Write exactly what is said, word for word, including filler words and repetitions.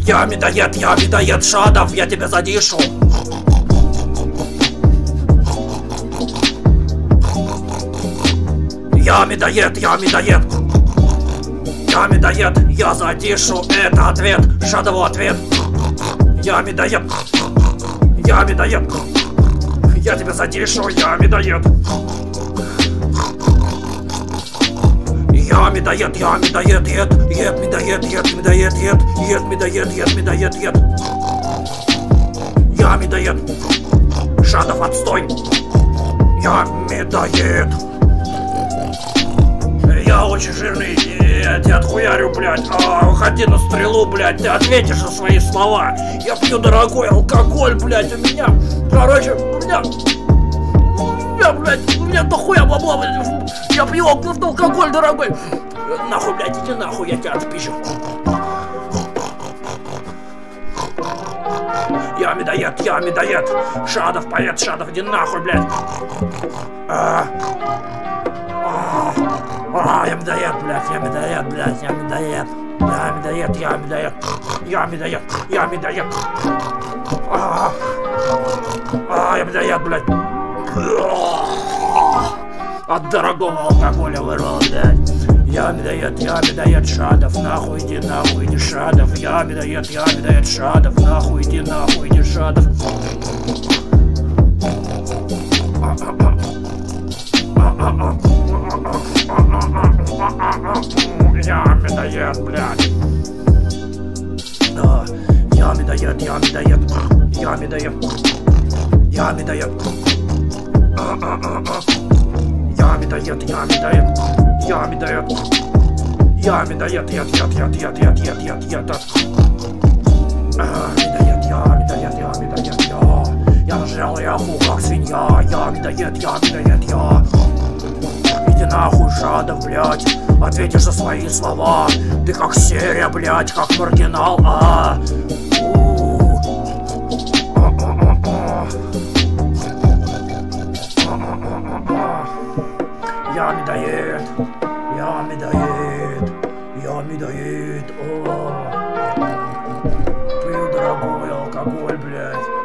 Я медоед, я медоед, Шадов, я тебя задишу. Я медоед, я медоед. Я медоед, я задишу, это ответ, Шадову ответ. Я медоед, я медоед. Я тебя задишу, я медоед. Я медоед, я медоед, ед, ед, медоед, ед, медоед, ед, ед, медоед, ед, медоед, ед. Я медоед. Шадов, отстой. Я медоед. Я очень жирный, я тебя отхуярю, блядь. А, уходи на стрелу, блядь, ты ответишь на свои слова. Я пью дорогой алкоголь, блядь, у меня. Короче, у меня... У меня, блядь, у меня дохуя бабла, блядь. Я пью алкоголь дорогой. Нахуй, блядь, иди нахуй, я тебя отпищу. Я медоед, я медоед. Шадов, поэт, Шадов, иди нахуй, блядь. А, а, а, я медоед, блядь, я медоед, блядь, я медоед. Я медоед, я медоед. Я медоед, я медоед. А, а, я медоед, блядь. От дорогого алкоголя вырвал, блядь. Я медоед, я медоед, Шадов, нахуй иди, нахуй иди, Шадов. Я медоед, я медоед, Шадов, нахуй иди, нахуй иди, Шадов. Я медоед, блядь. Я медоед, я медоед, я медоед. Я медоед. Я медоед, я медоед, я медоед. Я медоед, я я я я я я я я медоед, я медоед, я медоед, я. Я нажрал яху, как свинья. Я медоед, я медоед, я. Иди нахуй, Шадов, блядь. Ответишь за свои слова. Ты как серия, блядь, как маргинал, а. Я медоед, я медоед, я медоед, о, пью дорогой алкоголь, блядь.